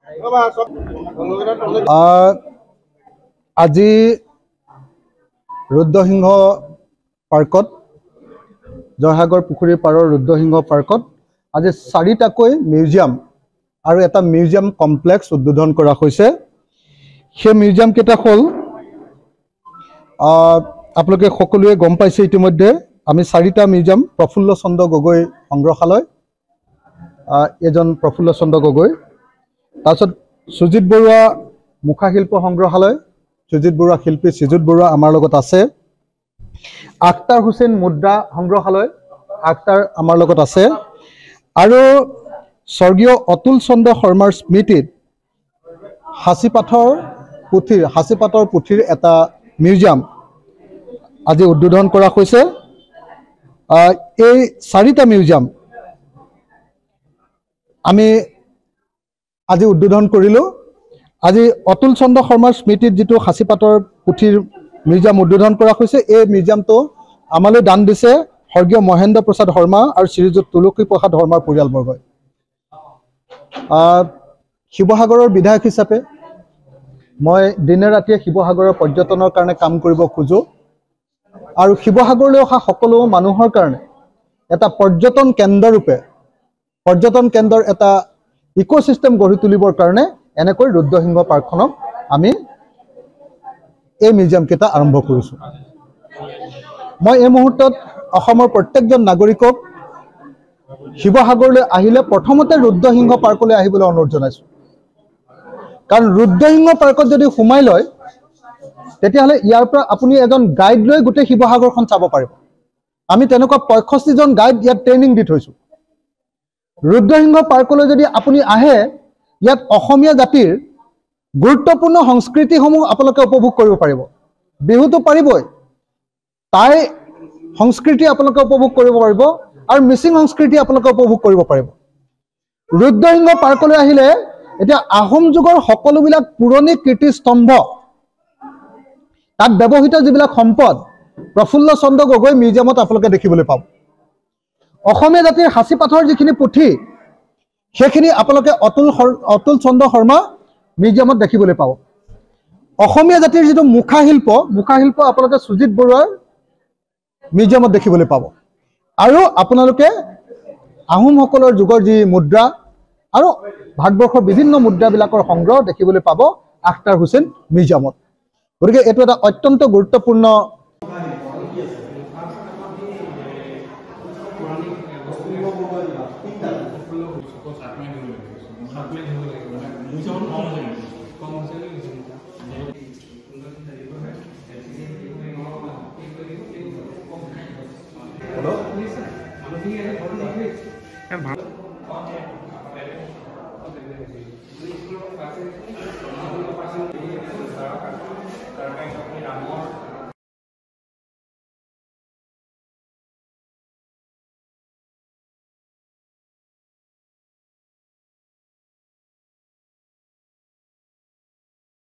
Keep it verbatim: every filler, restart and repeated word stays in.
আজি ৰুদ্ৰসিংহ পাৰ্কত জয়সাগৰ পুখুৰীৰ পাৰৰ ৰুদ্ৰসিংহ পাৰ্কত আজি চাৰিটাকৈ মিউজিয়াম আৰু এটা মিউজিয়াম কমপ্লেক্স উদ্বোধন কৰা হৈছে। সেই মিউজিয়াম কেইটা হ'ল আপোনালোকে সকলোৱে গম পাইছে ইতিমধ্যে আমি চাৰিটা মিউজিয়াম প্ৰফুল্ল চন্দ্ৰ গগৈ সংগ্ৰহালয় এজন প্ৰফুল্ল চন্দ্ৰ গগৈ, তাৰপিছত সুজিত বৰুৱা মুখাশিল্প সংগ্ৰহালয়, সুজিত বৰুৱা শিল্পী শ্ৰীযুত বৰুৱা আমাৰ লগত আছে। আখতাৰ হুছেইন মুদ্ৰা সংগ্ৰহালয়, আখতাৰ আমাৰ লগত আছে। আৰু স্বৰ্গীয় অতুল চন্দ্ৰ শৰ্মাৰ স্মৃতিত সাঁচিপাঠৰ পুথিৰ সাঁচিপাঠৰ পুথিৰ এটা মিউজিয়াম আজি উদ্বোধন কৰা হৈছে। এই চাৰিটা মিউজিয়াম আমি আজি উদ্বোধন কৰিলোঁ। আজি অতুল চন্দ্ৰ শৰ্মাৰ স্মৃতিত যিটো সাঁচিপাঠৰ পুথিৰ মিউজিয়াম উদ্বোধন কৰা হৈছে, এই মিউজিয়ামটো আমালৈ দান দিছে স্বৰ্গীয় মহেন্দ্ৰ প্ৰসাদ শৰ্মা আৰু শ্ৰীযুত তুলসী প্ৰসাদ শৰ্মাৰ পৰিয়ালবৰ্গই। শিৱসাগৰৰ বিধায়ক হিচাপে মই দিনে ৰাতিয়ে শিৱসাগৰৰ পৰ্যটনৰ কাৰণে কাম কৰিব খোজোঁ আৰু শিৱসাগৰলৈ অহা সকলো মানুহৰ কাৰণে এটা পৰ্যটন কেন্দ্ৰৰূপে পৰ্যটন কেন্দ্ৰৰ এটা ইক'চিষ্টেম গঢ়ি তুলিবৰ কাৰণে এনেকৈ ৰুদ্ৰসিংহ পাৰ্কখনক আমি এই মিউজিয়াম কেইটা আৰম্ভ কৰিছোঁ। মই এই মুহূৰ্তত অসমৰ প্ৰত্যেকজন নাগৰিকক শিৱসাগৰলৈ আহিলে প্ৰথমতে ৰুদ্ৰসিংহ পাৰ্কলৈ আহিবলৈ অনুৰোধ জনাইছোঁ। কাৰণ ৰুদ্ৰসিংহ পাৰ্কত যদি সোমাই লয় তেতিয়াহ'লে ইয়াৰ পৰা আপুনি এজন গাইড লৈ গোটেই শিৱসাগৰখন চাব পাৰিব। আমি তেনেকুৱা পঁয়ষষ্ঠিজন গাইড ইয়াত ট্ৰেইনিং দি থৈছোঁ। ৰুদ্ৰসিংহ পাৰ্কলৈ যদি আপুনি আহে ইয়াত অসমীয়া জাতিৰ গুৰুত্বপূৰ্ণ সংস্কৃতিসমূহ আপোনালোকে উপভোগ কৰিব পাৰিব। বিহুটো পাৰিবই, টাই সংস্কৃতি আপোনালোকে উপভোগ কৰিব পাৰিব আৰু মিচিং সংস্কৃতি আপোনালোকে উপভোগ কৰিব পাৰিব। ৰুদ্ৰসিংহ পাৰ্কলৈ আহিলে এতিয়া আহোম যুগৰ সকলোবিলাক পুৰণি কীৰ্তিস্তম্ভ, তাত ব্যৱহৃত যিবিলাক সম্পদ প্ৰফুল্ল চন্দ্ৰ গগৈ মিউজিয়ামত আপোনালোকে দেখিবলৈ পাব। অসমীয়া জাতিৰ সাঁচিপাঠৰ যিখিনি পুথি সেইখিনি আপোনালোকে অতুল অতুল চন্দ্ৰ শৰ্মা মিউজিয়ামত দেখিবলৈ পাব। অসমীয়া জাতিৰ যিটো মুখাশিল্প মুখাশিল্প আপোনালোকে সুজিত বৰুৱাৰ মিউজিয়ামত দেখিবলৈ পাব। আৰু আপোনালোকে আহোমসকলৰ যুগৰ যি মুদ্ৰা আৰু ভাৰতবৰ্ষৰ বিভিন্ন মুদ্ৰাবিলাকৰ সংগ্ৰহ দেখিবলৈ পাব আখতাৰ হুছেইন মিউজিয়ামত। গতিকে এইটো এটা অত্যন্ত গুৰুত্বপূৰ্ণ Hello?